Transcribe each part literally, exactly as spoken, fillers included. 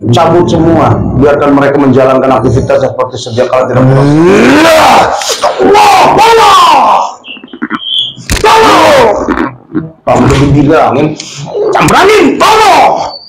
cabut semua, biarkan mereka menjalankan aktivitas seperti sedia kala tidak pulang. Kamu udah dibilangin, cambranin, tolong.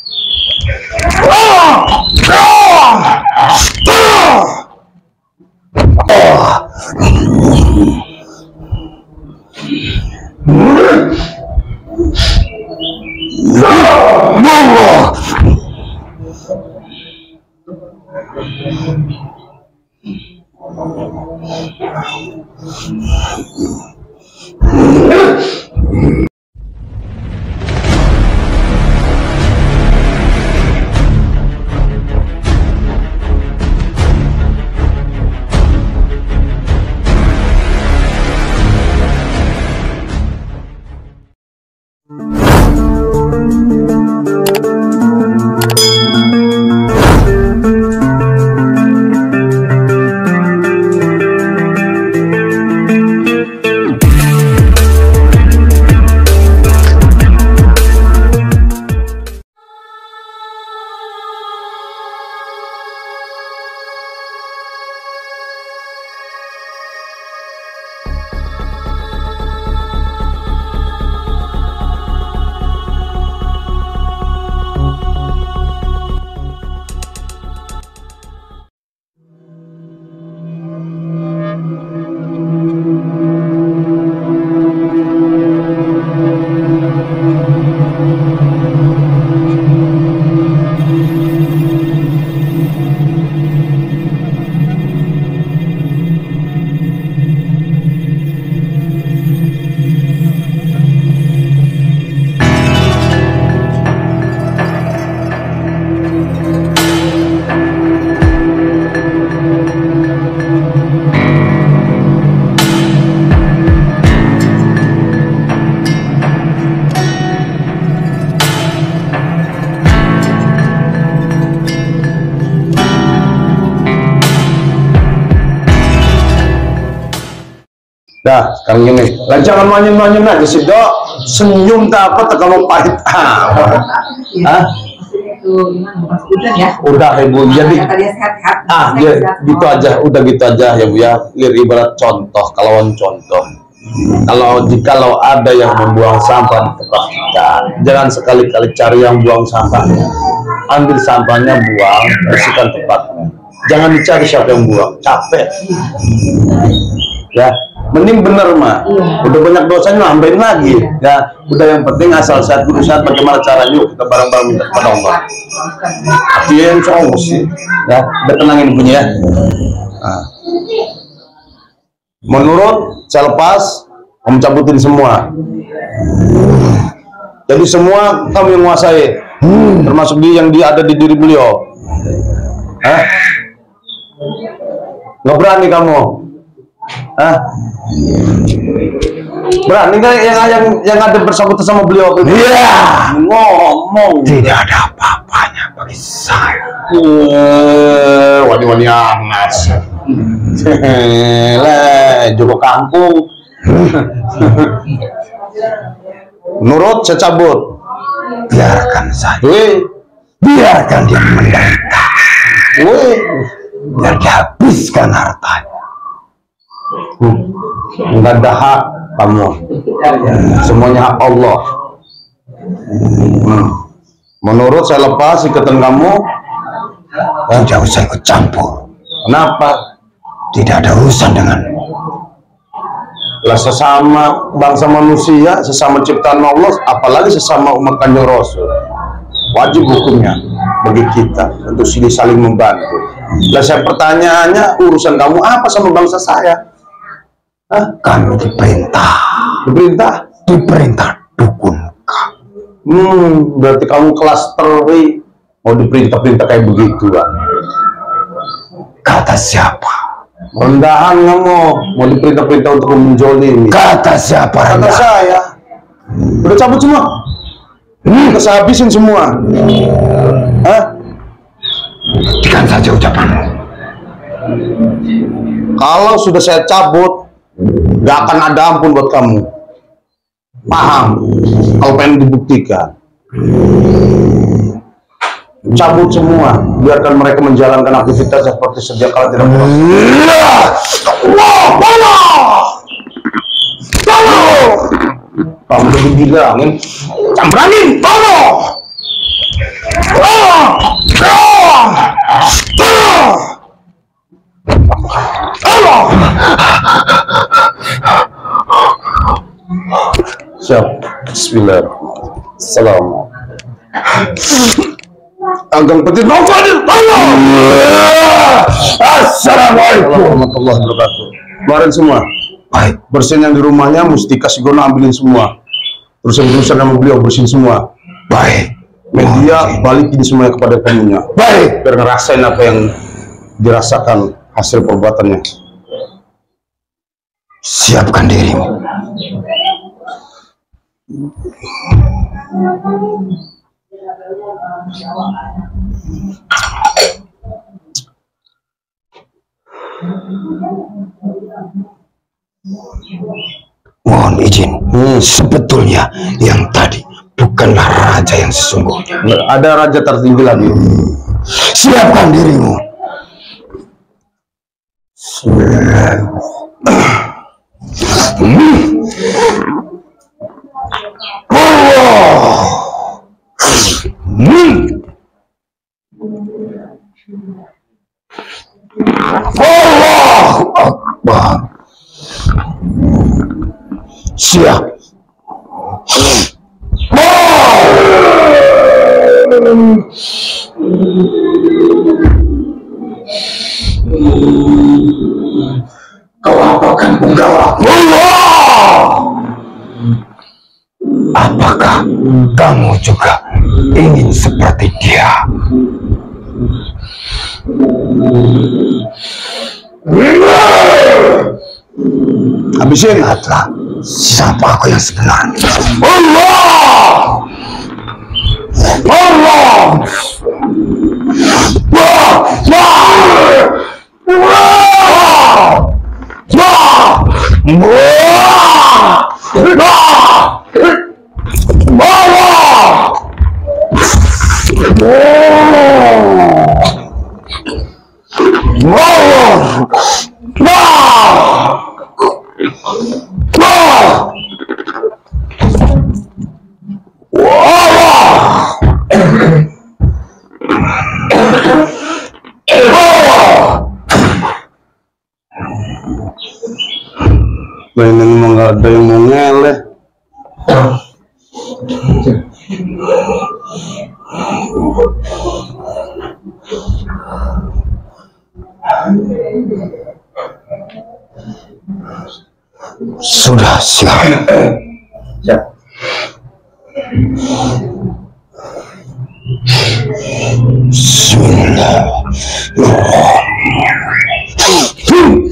Dah, sekarang gini, lah jangan manyun-manyun aja sih, Dok. Senyum tak apa, tak kamu pahit. Ah, ah? Ya. Udah, Ibu. Jadi, ah, ya, gitu aja. Udah gitu aja ya, Bu ya. Ibarat contoh, kalau contoh. Kalau jikalau ada yang membuang sampah di tempat kita, jangan sekali-kali cari yang buang sampahnya. Ambil sampahnya, buang, bersihkan tempatnya. Jangan dicari siapa yang buang, capek. Ya, mending bener mah. Udah banyak dosanya, nambahin lagi. Ya, udah yang penting asal sehat, berusaha bagaimana caranya kita bareng-bareng minta kepada Allah. Hatinya cowok sih. Ya, udah tenangin punya ya. Nah. Menurut saya lepas, kamu cabutin semua. Jadi semua kamu yang menguasai, termasuk dia yang dia ada di diri beliau. Hah? Nggak berani kamu? Hah? Berani nggak yang yang yang ada bersangkutan sama beliau? Iya. Ngomong. Tidak ada apa-apanya bagi saya. Uh, wani-wani amat. Lah, Joko kampung. Menurut saya cabut. Biarkan saja. Wih. Biarkan dia menderita. Wih. Biar dihabiskan hartanya. Hmm. Nggak ada hak kamu. Semuanya hak Allah. Hmm. Menurut saya lepas ikatan kamu. Tidak usah ikut campur. Kenapa? Tidak ada urusan dengan lah sesama bangsa manusia, sesama ciptaan Allah, apalagi sesama umat Kanjeng Rasul. Wajib hukumnya bagi kita untuk saling membantu. Lah saya pertanyaannya, urusan kamu apa sama bangsa saya? Hah? Kami diperintah. Diperintah? Diperintah dukun kamu. Hmm, berarti kamu kelas teri mau diperintah-perintah kayak begitu kan? Kata siapa? Rendahan kamu mau diperintah-perintah untuk menjolimi. Kata siapa? Kata rendahan? saya. Udah cabut semua. Hmm, kita saya habisin semua. Hah? Hentikan saja ucapanmu. Kalau sudah saya cabut, gak akan ada ampun buat kamu. Paham? Kalau pengen dibuktikan. cabut semua, biarkan mereka menjalankan aktivitas seperti sedia kala tidak pernah. Kamu udah dibilangin, cambranin, tolong. Siap. Bismillah. Assalamualaikum. Ageng Petit mau Fadil, tolong. Assalamualaikum warahmatullahi wabarakatuh. Keluarin semua. Baik. Bersihin yang di rumahnya, Mustika Sigona ambilin semua. Terus yang berurusan sama beliau bersihin semua. Baik. Media balikin semuanya kepada tamunya. Baik. Biar ngerasain apa yang dirasakan hasil perbuatannya. Siapkan dirimu. Mohon izin, hmm. sebetulnya yang tadi bukanlah raja yang sesungguhnya. Ada raja tertinggi lagi. Siapkan dirimu. Hmm. Allah. Hmm. Allah Akbar. Siap. Kau apakan penggawa? Allah. Apakah kamu juga ingin seperti dia? Habisin. Lihatlah siapa aku yang sebenarnya. Allah! Allah! Wah! Wah! Wah! Wah! Mainan emang gak ada yang mau ngeleh. Sudah siap. Siap. Bismillahirrahmanirrahim.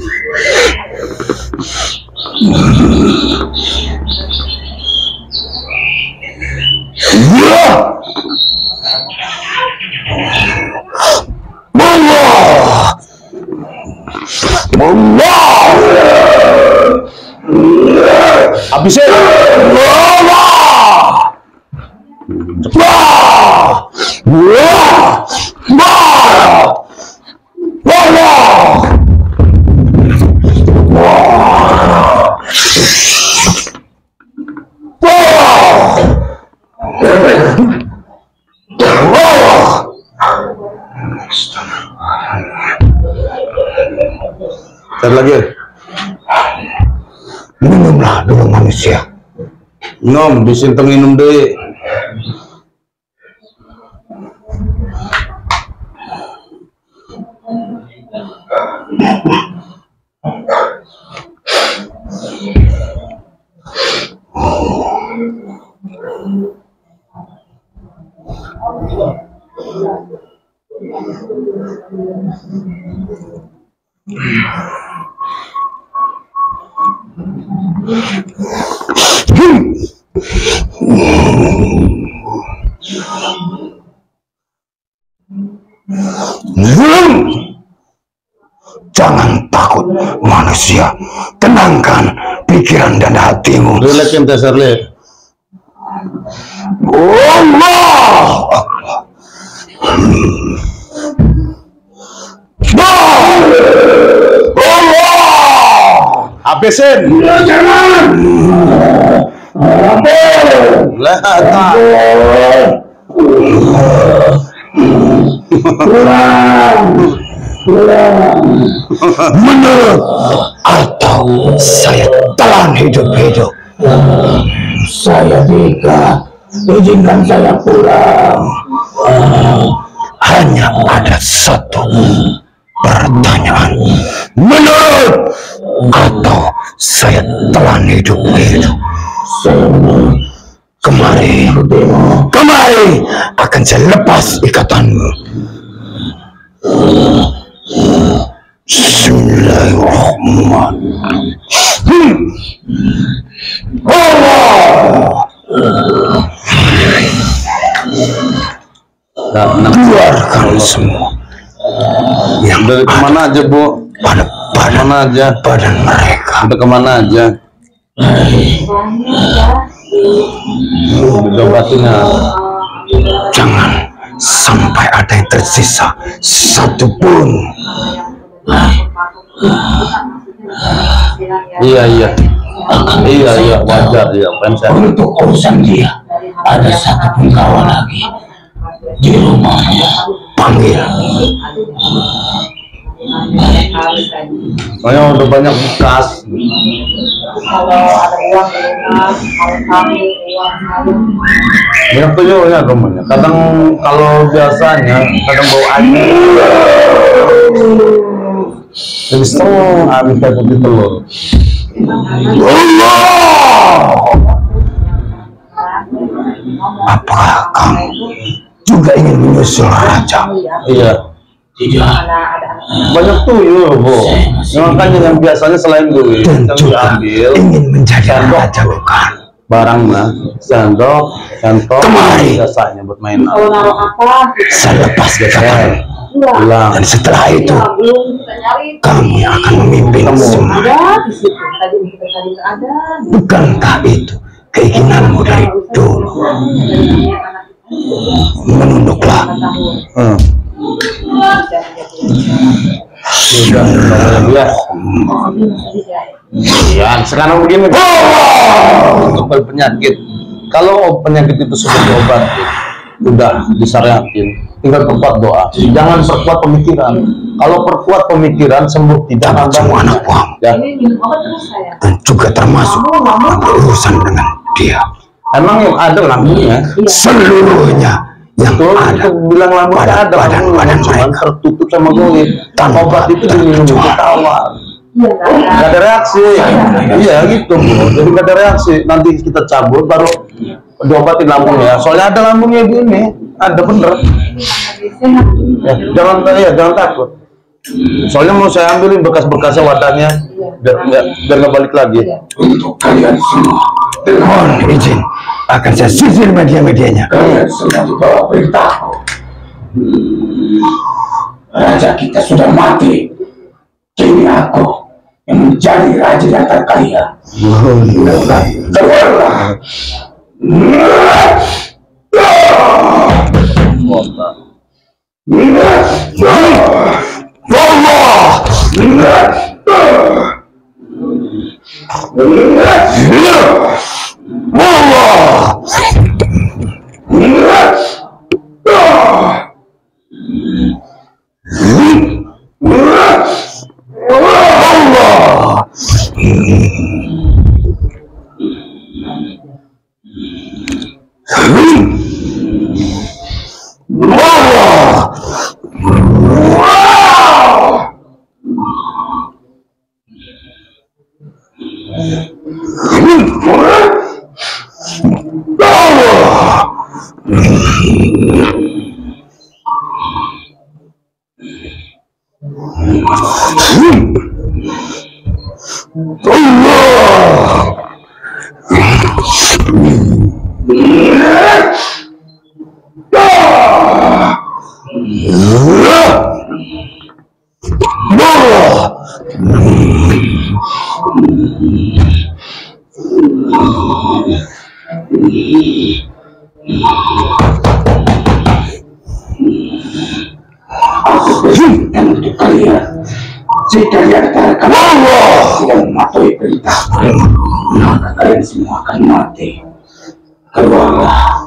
Ya. Allah. Allah. Habisin. Allah. Wah! Wah! Wah! Wah! Cari lagi. Minumlah dulu manusia. Nom, disinteng minum deh. Jangan takut manusia, tenangkan pikiran dan hatimu. Relax ente Sarle. Allah. habisin. Jangan. Lah, tak. Pulang. Pulang. Menurut atau saya telan hidup-hidup. Saya tidak. Izinkan saya pulang. Hanya ada satu pertanyaan. Menurut atau saya telan hidup-hidup. Kemari, kemari akan saya lepas ikatanmu. Bismillahirrahmanirrahim. Allah. Keluarkan semua yang dari kemana aja, Bu? pada badan Kemana aja? badan mereka. Udah kemana aja? Diobatinnya. Jangan sampai ada yang tersisa satupun. Iya iya. Iya iya wajar ya. Untuk urusan dia ada satu penggawa lagi di rumahnya. Panggil. Soalnya udah banyak bekas. Kalau ada uang di rumah, kalau kami uang saya. Banyak tuyulnya rumahnya. Kadang kalau biasanya kadang bau air. Jadi setengah habis kayak putih telur. Allah. Apakah kamu juga ingin menyusul raja? Iya. Tidak. Banyak tuyul, Bu. Ya, makanya yang biasanya selain duit Dan yang juga diambil ingin menjadi raja bukan? barangnya, sendok, sendok, Kemari. biasanya buat main. Kalau naruh apa? Saya lepas ikatan. Pulang. Dan setelah itu Belum kita nyari. kami akan memimpin semua. Ada di situ. Tadi kita cari ada. Bukankah itu keinginanmu dari dulu? Menunduklah. Hmm. Sudah, ya. Ya, sekarang begini. Untuk penyakit, kalau penyakit itu sudah diobatin, udah disyariatin, tinggal perkuat doa. Jangan perkuat pemikiran. Kalau perkuat pemikiran, sembuh tidak Dan nambah. semua anak buah Ya. Ini minum obat terus saya. dan juga termasuk yang berurusan dengan dia. Emang yang ada lambungnya? Seluruhnya yang Betul, ada itu bilang lambung pada ada, badan-badan cuman mereka tertutup sama goib. Tanpa Obat itu diminum itu terkecuali. tawar. Iya, enggak Gak ada reaksi. Iya gitu, Bu. Jadi gak ada reaksi. Nanti kita cabut baru diobatin lambungnya. Soalnya ada lambungnya begini, ada bener. sehat. Ya, jangan ya, jangan takut. Soalnya mau saya ambilin bekas-bekasnya wadahnya, biar nggak biar nggak balik lagi. untuk kalian semua. Mohon izin, akan saya sisir media-medianya. Kalian sudah dibawa berita. Raja kita sudah mati. Kini aku yang menjadi raja di antara kalian. Keluarlah. Jika dia dikatakan Allah tidak mematuhi perintah, maka kalian semua akan mati. Keluarlah.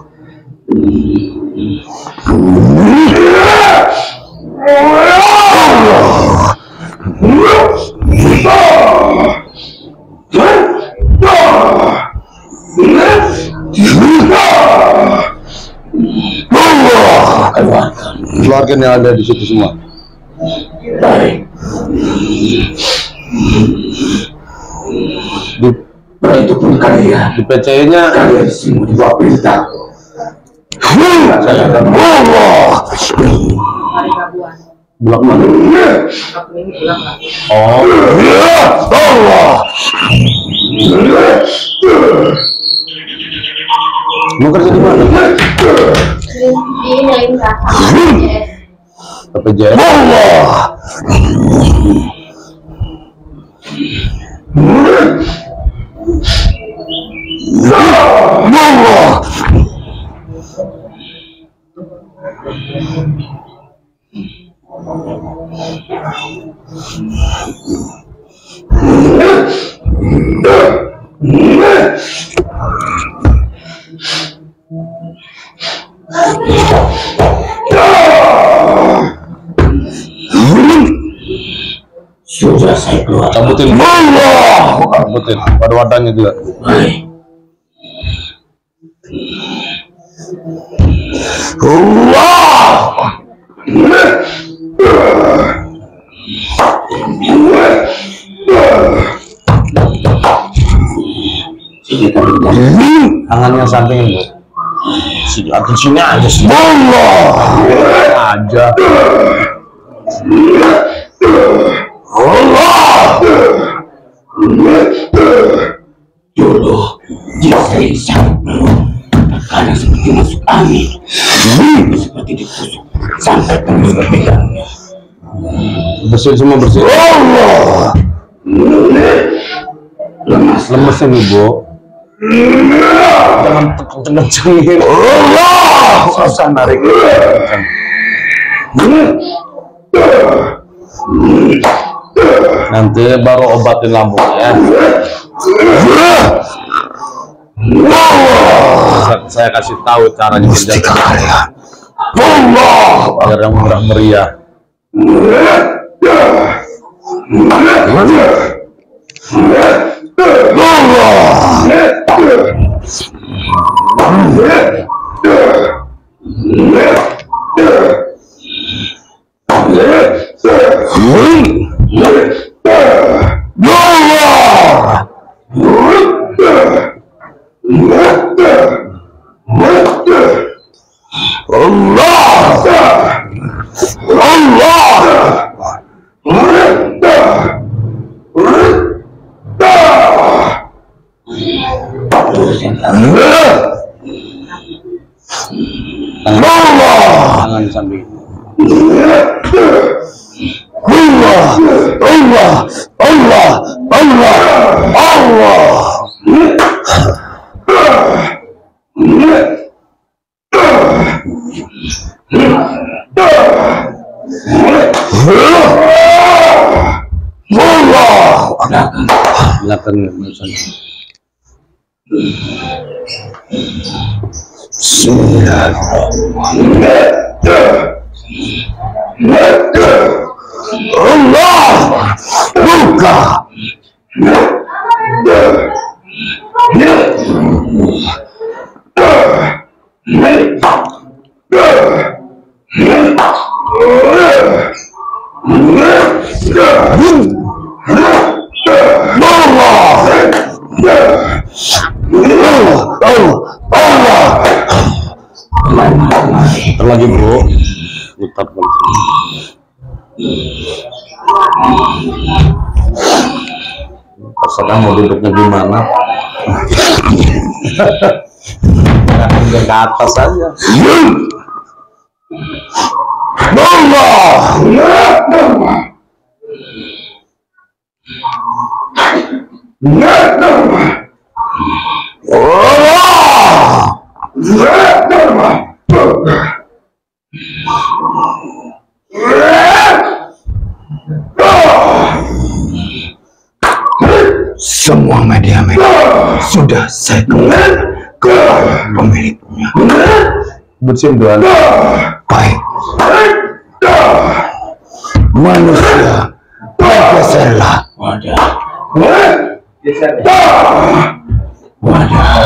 Keluarkan yang ada di situ semua. Baik. Di, Begitu pun kalian. di P C nya Kalian semua di bawah perintah. Saya akan Allah. Hari Rabuan. blok mana? Sabtu Minggu pulang lah. Oh, Allah. mau kerja di mana? Di lain kata. P P J S. Allah. Allah. Sudah saya keluar. Cabutin. Allah. Cabutin. Pada wadahnya juga. Baik. Allah. Tangannya samping itu. Sini, aku sini aja sih. Allah. Aja. Allah. Dulu jika saya sangat belum karena seperti masuk angin, seperti ditusuk sampai terus berpegangnya. Bersih semua bersih. Allah. Lemas, Lemes ini bu. Jangan kenceng-kencengin. Allah. Susah narik. Nanti baru obatin lambungnya. Saya, saya kasih tahu caranya kerja. Allah. Biar yang murah meriah. Tangan di samping. Allah, Allah, Allah, Allah, Allah. Allah. Belakang. Allah, buka. Lagi bro, putar balik. Terserah mau duduknya gimana. Udah ke atas aja. Allah. Allah. Semua media-media sudah saya kembali ke pemiliknya. Bersin Tuhan. Baik. Manusia, bergeserlah. Wadah. Wadah.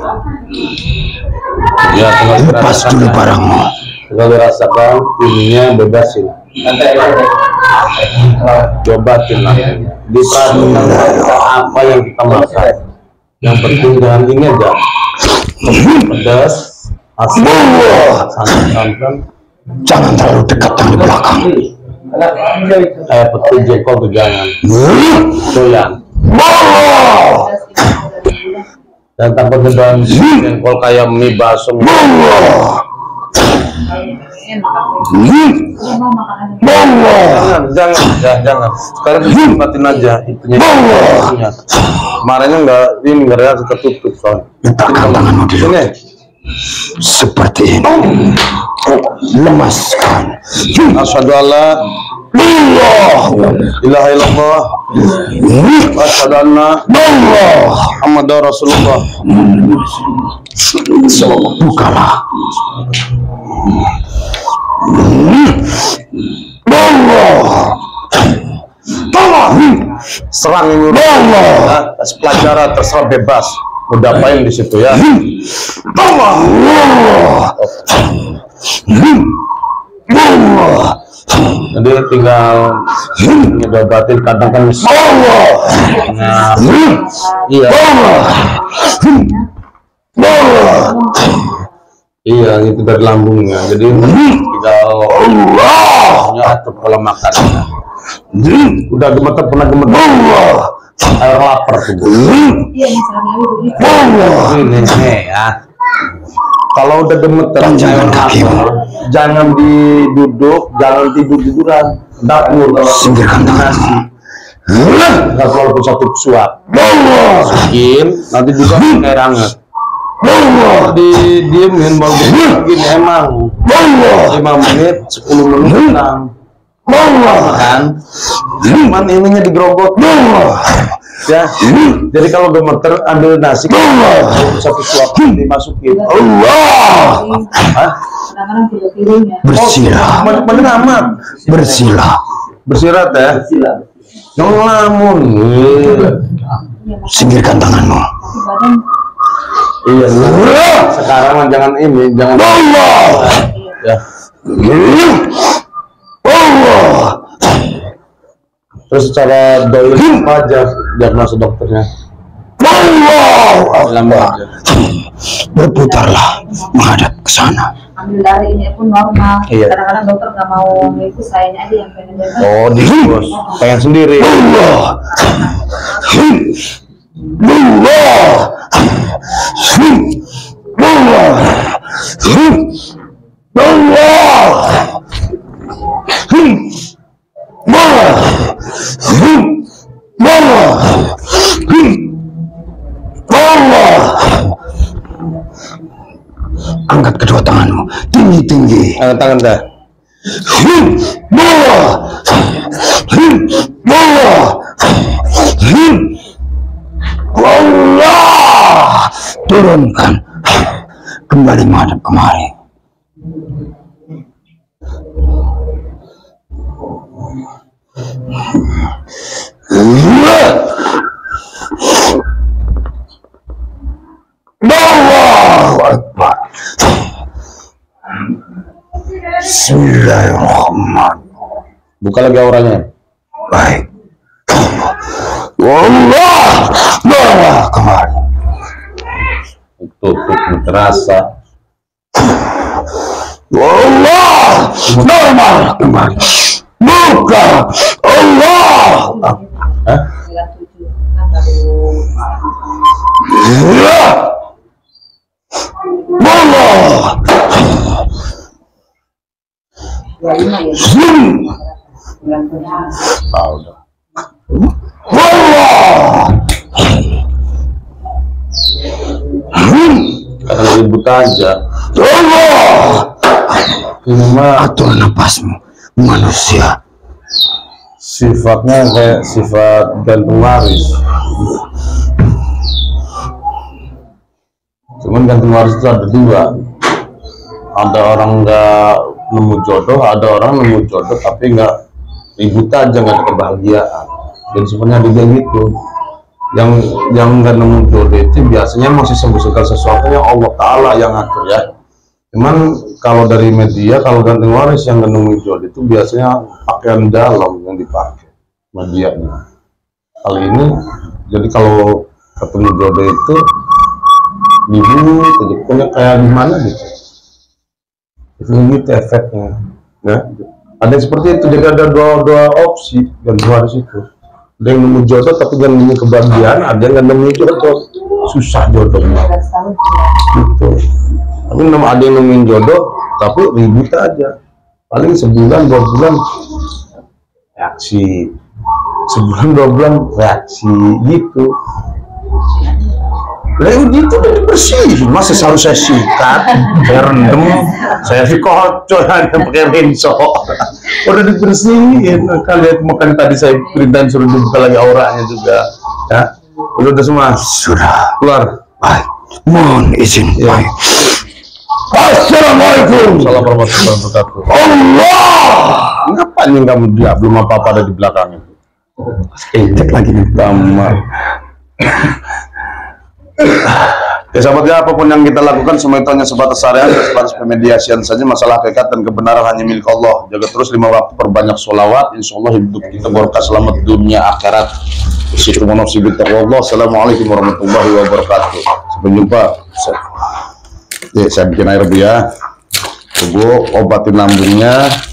Ya, Lepas dulu barangmu. Kalau dirasakan ininya bebasin. Cobatin lah. Diperhatikan apa yang kita makan. Yang penting jangan ini aja. Pedas, asam, santan. Jangan terlalu dekat yang di belakang. Eh, petai jengkol tuh jangan. Doyan. Dan tanpa gedan jengkol kayak mie basem. Jangan, jangan, jangan, jangan. Sekarang nikmatin aja itunya. Kemarinnya enggak, ini enggak ada tertutup soalnya. Letakkan tanganmu di sini. Seperti ini. Lemaskan. Asyhadu alla ilaha illallah wa asyhadu anna Muhammadar Rasulullah. Bukalah. Allah. Serang ini Allah. Kasih pelajaran terserah bebas. Mau diapain di situ ya? Allah. Allah. Jadi tinggal ngedobatin kadang kan Allah. nah, iya iya gitu dari lambungnya, jadi tinggal Allah atur pola makannya. Udah gemeter, pernah gemeter air lapar tuh ini nih ya. Kalau udah gemeter jangan kakimu, jangan diduduk, jangan tidur tiduran, dapur singkirkan nasi. Nggak walaupun satu suap, masukin, nanti juga air hangat. Didiemin baru begini emang lima menit, sepuluh menit tenang. Kan? Cuman ininya digrogot. Ya, jadi kalau gemeter ambil nasi satu suap dimasukin. Allah. Bersilah. Bener amat. Bersilah. Bersirat ya. Jangan ngelamun. Singkirkan tanganmu. Iya. Sekarang jangan ini, jangan. Allah. Ya. Allah. Terus secara doi apa aja diagnosa dokternya? Allah. Lama aja. Berputarlah menghadap ke sana. Ambil dari ini pun normal. Iya. Kadang-kadang dokter nggak mau itu, sayanya aja yang pengen dengar. Oh, di bos. Pengen sendiri. Allah. Allah. Allah. Angkat kedua tanganmu tinggi-tinggi. Angkat tangan dah. Allah. Turunkan. Kembali menghadap kemari. Allahu Akbar. Bismillahirrahmanirrahim. Buka lagi auranya. Baik. Allah. Allah kemari. Tutup terasa. Allah. Normal kembali. Buka. Allah. Hah? Ya. Allah. Hmm. Tahu dah. Allah. Hmm. Karena ribut aja. Allah. Ini mah Atur napasmu, manusia. sifatnya kayak sifat gantung waris. Cuman gantung waris itu ada dua. Ada orang nggak nemu jodoh, ada orang nemu jodoh tapi nggak ribut aja, nggak ada kebahagiaan. Jadi sebenarnya dia gitu. Yang yang nggak nemu jodoh itu biasanya masih sembuh segala sesuatu yang Allah Taala yang ngatur ya. Cuman kalau dari media, kalau gantung waris yang nggak nemu jodoh itu biasanya pakaian dalam yang dipakai medianya. Kali ini, jadi kalau ketemu jodoh itu dibunuh, kejepunya kayak gimana gitu. Itu gitu efeknya. Ya. Ada yang seperti itu, jadi ada dua, dua opsi gantung waris itu. Ada yang nemu jodoh tapi nggak nemu kebahagiaan, ada yang nggak nemu jodoh, susah jodohnya. Gitu. Tapi ada yang nemuin jodoh tapi ribut aja, paling sebulan dua bulan reaksi, sebulan dua bulan reaksi gitu. Lah gitu udah dibersihin, masa selalu saya sikat, saya rendem, saya dikocok hanya pakai rinso. Udah dibersihin, kalian makan tadi saya perintahin suruh dibuka lagi auranya juga, ya. Udah, udah semua sudah keluar. Baik, mohon izin. Ya. Baik. Assalamualaikum. Assalamualaikum warahmatullahi wabarakatuh. Allah. Ngapain kamu dia belum apa-apa ada di belakangnya? Eh, cek lagi nih. Kamar. Ya sahabat ya, apapun yang kita lakukan semua itu hanya sebatas syariat, sebatas pemediasian saja. Masalah hakikat dan kebenaran hanya milik Allah. Jaga terus lima waktu, perbanyak sholawat, insya Allah hidup kita berkah, selamat dunia akhirat. Situ monofsibit Allah. Assalamualaikum warahmatullahi wabarakatuh. Sampai jumpa. Ya, saya bikin air bu ya. Bu, obatin lambungnya.